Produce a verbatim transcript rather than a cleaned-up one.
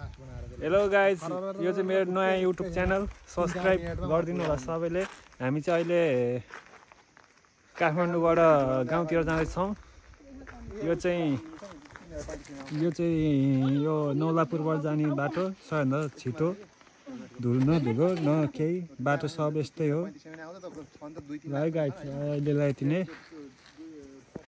Hello guys, यो चाहिँ मेरो नयाँ युट्युब च्यानल सब्सक्राइब गरिदिनु होला सबैले। हामी चाहिँ अहिले काठमाडौँबाट गाउँतिर जाँदैछौँ। यो चाहिँ यो चाहिँ यो नौलापुरबाट जाने बाटो सबैभन्दा छिटो, धुलो न धुलो न केही, बाटो सब यस्तै हो। है गाइज, अहिलेलाई यति नै।